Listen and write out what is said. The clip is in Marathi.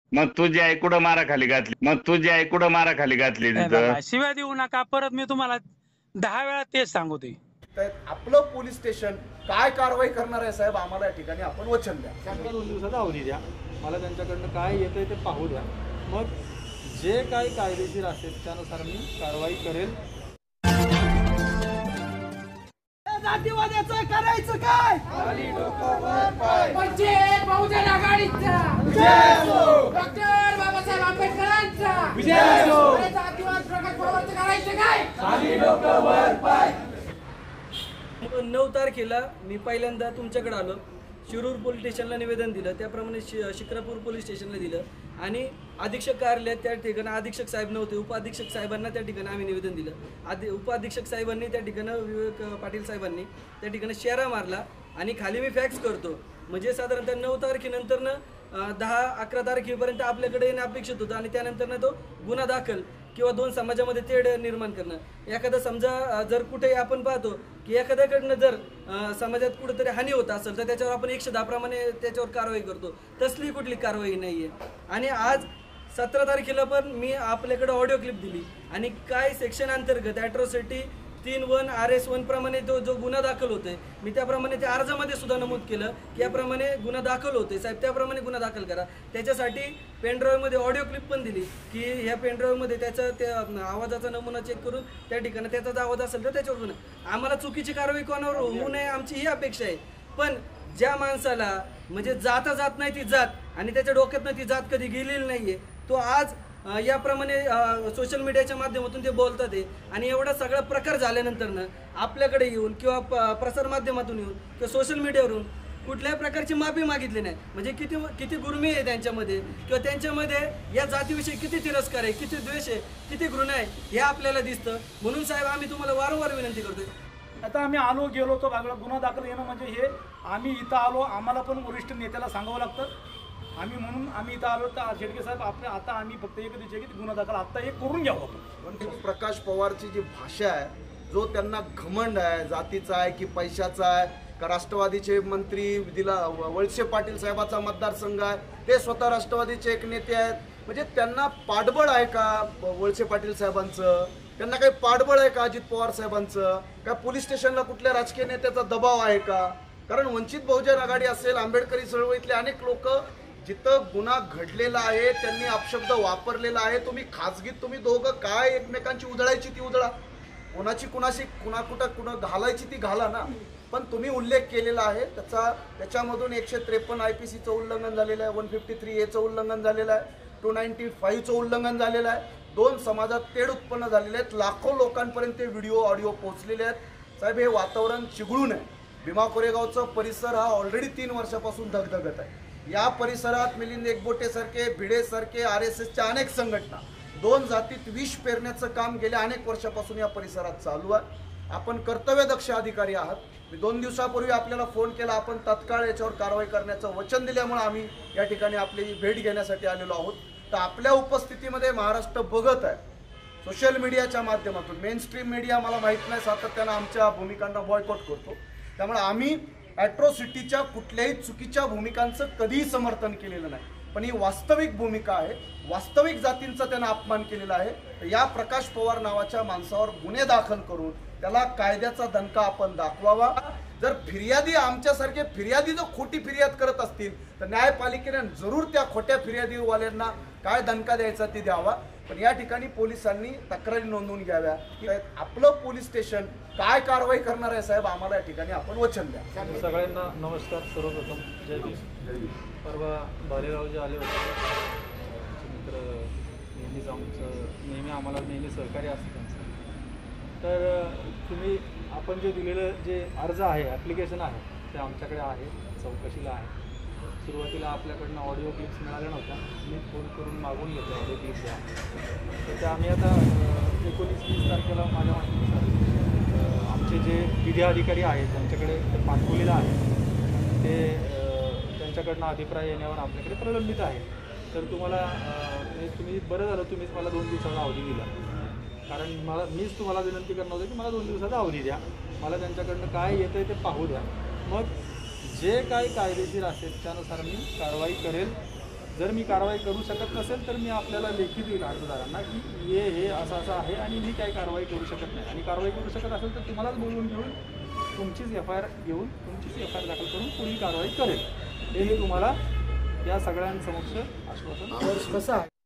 मग तुझी आई कुठं माराखाली घातली? मग तुझी आई कुठं माराखाली घातली हे तिथं? बघा, शिव्या देऊ नका. परत मी तुम्हाला 10 वेळा तेच सांगतोय. तर आपलं पोलीस स्टेशन काय कारवाई करणार आहे साहेब, आम्हाला या ठिकाणी आपण वचन द्या. मला 2 दिवसाचा अवधी द्या, मला त्यांच्याकडनं काय येतंय ते पाहू द्या, मग जे काही कायदेशीर असेल त्यानुसार मी कारवाई करेल. जातीवाद्याचं करायचं काय? वंचित बहुजन आघाडीचा डॉक्टर बाबासाहेब आंबेडकरांचा जातीवाद प्रकट प्रवर्तन करायचं काय? 9 तारखेला मी पहिल्यांदा तुमच्याकडे आलो, शिरूर पोलीस स्टेशनला निवेदन दिलं, त्याप्रमाणे शिक्रापूर पोलीस स्टेशनला दिलं आणि अधीक्षक कार्यालयात त्या ठिकाणी अधीक्षक साहेब नव्हते, उपअधीक्षक साहेबांना त्या ठिकाणी आम्ही निवेदन दिलं. उपअधीक्षक साहेबांनी त्या ठिकाणी विवेक पाटील साहेबांनी त्या ठिकाणी शेरा मारला आणि खाली मी फॅक्स करतो, म्हणजे साधारणतः 9 तारखेनंतरनं 10-11 तारखेपर्यंत आपल्याकडे येणं अपेक्षित होतं आणि त्यानंतरनं तो गुन्हा दाखल किंवा 2 समाजामध्ये तेढ निर्माण करणं. एखादं समजा जर कुठेही आपण पाहतो की एखाद्याकडनं जर समाजात कुठेतरी हानी होत असेल तर त्याच्यावर आपण 110 प्रमाणे त्याच्यावर कारवाई करतो, तसली कुठली कारवाई नाही आहे. आणि आज 17 तारखेला पण मी आपल्याकडे ऑडिओ क्लिप दिली आणि काय सेक्शन अंतर्गत ॲट्रॉसिटी 3(1) RS1 प्रमाणे जो गुन्हा दाखल होतोय, मी त्याप्रमाणे त्या अर्जामध्ये सुद्धा नमूद केलं की याप्रमाणे गुन्हा दाखल होतोय साहेब, त्याप्रमाणे गुन्हा दाखल करा. त्याच्यासाठी पेनड्राईव्हमध्ये ऑडिओ क्लिप पण दिली की ह्या पेनड्राईव्हमध्ये त्याचा त्या आवाजाचा नमुना चेक करून त्या ठिकाणी त्याचा जर आवाज असेल तर त्याच्यावर गुन्हा. आम्हाला चुकीची कारवाई कोणावर होऊ नये आमची ही अपेक्षा आहे. पण ज्या माणसाला म्हणजे जात नाही ती जात आणि त्याच्या डोक्यातनं ती जात कधी गेलेली नाही आहे, तो आज याप्रमाणे सोशल मीडियाच्या माध्यमातून ते बोलतात आहे. आणि एवढा सगळा प्रकार झाल्यानंतरनं आपल्याकडे येऊन किंवा प्रसारमाध्यमातून येऊन किंवा सोशल मीडियावरून कुठल्याही प्रकारची माफी मागितली नाही, म्हणजे किती गुर्मी आहे त्यांच्यामध्ये किंवा त्यांच्यामध्ये या जातीविषयी किती तिरस्कार आहे, किती द्वेष आहे, किती घृणा आहे हे आपल्याला दिसतं. म्हणून साहेब आम्ही तुम्हाला वारंवार विनंती करतोय. आता आम्ही आलो गेलो तो बागला गुन्हा दाखल येणं म्हणजे हे आम्ही इथं आलो, आम्हाला पण वरिष्ठ नेत्याला सांगावं लागतं. आम्ही इथं आलो तर शेडके साहेब आपल्या आता आम्ही फक्त एकच विचार की गुन्हा दाखल आता हे करून घ्यावं आपण. पण प्रकाश पवारची जी भाषा आहे, जो त्यांना घमंड आहे, जातीचा आहे की पैशाचा आहे, का राष्ट्रवादीचे मंत्री दिला वळसे पाटील साहेबाचा मतदारसंघ आहे, ते स्वतः राष्ट्रवादीचे एक नेते आहेत, म्हणजे त्यांना पाठबळ आहे का वळसे पाटील साहेबांचं? त्यांना काही पाठबळ आहे का अजित पवार साहेबांचं? का पोलीस स्टेशनला कुठल्या राजकीय नेत्याचा दबाव आहे का? कारण वंचित बहुजन आघाडी असेल, आंबेडकरी चळवळीतले अनेक लोक जिथं गुन्हा घडलेला आहे त्यांनी अपशब्द वापरलेला आहे. तुम्ही दोघं काय एकमेकांची उधळायची ती उधळा, कोणाची कुणाशी कुणा घालायची ती घाला ना. पण तुम्ही उल्लेख केलेला आहे त्याच्यामधून 153 IPCचं उल्लंघन झालेलं आहे, 153A उल्लंघन झालेलं आहे, 295चं उल्लंघन झालेलं आहे. 2 समाजात तेढ उत्पन्न झालेले आहेत, लाखो लोकांपर्यंत व्हिडिओ ऑडिओ पोहोचलेले आहेत. साहेब हे वातावरण चिघळून आहे. भीमा कोरेगावचा परिसर हा ऑलरेडी 3 वर्षापासून धगधगत आहे. या परिसरात मिलिंद एकबोटे सारखे, भिडे सारखे, RSSच्या अनेक संघटना 2 जातीत विष पेरण्याचं काम गेल्या अनेक वर्षापासून या परिसरात चालू आहे. आपण कर्तव्यदक्ष अधिकारी आहात. मी 2 दिवसापूर्वी आपल्याला फोन केला, आपण तात्काळ याच्यावर कारवाई करण्याचं वचन दिल्यामुळे आम्ही या ठिकाणी आपली भेट घेण्यासाठी आलेलो आहोत. तर आपल्या उपस्थितीमध्ये महाराष्ट्र बघत आहे सोशल मीडियाच्या माध्यमातून. मेनस्ट्रीम मीडिया मला माहीत नाही सातत्यानं आमच्या भूमिकांना बॉयकॉट करतो, त्यामुळे आम्ही ॲट्रॉसिटीच्या कुठल्याही चुकीच्या भूमिकांचं कधीही समर्थन केलेलं नाही. पण ही वास्तविक भूमिका आहे, वास्तविक जातींचा त्यांना अपमान केलेला आहे. तर या प्रकाश पवार नावाच्या माणसावर गुन्हे दाखल करून त्याला कायद्याचा दणका आपण दाखवावा. जर फिर्यादी आमच्यासारखे फिर्यादी जर खोटी फिर्याद करत असतील तर न्यायपालिकेने जरूर त्या खोट्या फिर्यादीवाल्यांना काय दणका द्यायचा ते द्यावा. पण या ठिकाणी पोलिसांनी तक्रारी नोंदवून घ्याव्या की आपलं पोलीस स्टेशन काय कारवाई करणार आहे साहेब, आम्हाला या ठिकाणी आपण वचन द्या. सगळ्यांना नमस्कार. सर्वप्रथम जय भीम. परवा भालेरावजी आले होते, मित्र नेहमी आम्हाला सहकार्य असतं त्यांचं. तर आपण जे दिलेलं जे अर्ज आहे, ॲप्लिकेशन आहे, ते आमच्याकडे आहे, चौकशीला आहे. सुरुवातीला आपल्याकडनं ऑडिओ क्लिप्स मिळाल्या नव्हत्या, मी फोन करून मागून घेतो ऑडिओ क्लिप्स द्या. तर त्या आम्ही आता 19-20 तारखेला माझ्या माहितीनुसार आमचे जे विधी अधिकारी आहेत त्यांच्याकडे पाठवलेलं आहे. ते त्यांच्याकडनं अभिप्राय येण्यावर आपल्याकडे प्रलंबित आहे. तर तुम्ही बरं झालं तुम्हीच मला 2 दिवसाचा अवधी दिला, कारण मीच तुम्हाला विनंती करणार होतं की मला 2 दिवसाचा अवधी द्या, मला त्यांच्याकडनं काय येतं आहे ते पाहू द्या, मग जे काही कायदेशीर असेल त्यानुसार मी कारवाई करेल. जर मी कारवाई करू शकत नसेल तर मी आपल्याला लेखी देईल अर्जदारांना की हे असं आहे आणि मी काही कारवाई करू शकत नाही, आणि कारवाई करू शकत असेल तर तुम्हालाच बोलवून घेऊन तुमचीच FIR घेऊन तुमचीच FIR दाखल करून पुढील कारवाई करेल, हे मी तुम्हाला या सगळ्यांसमक्ष आश्वासन कसं आहे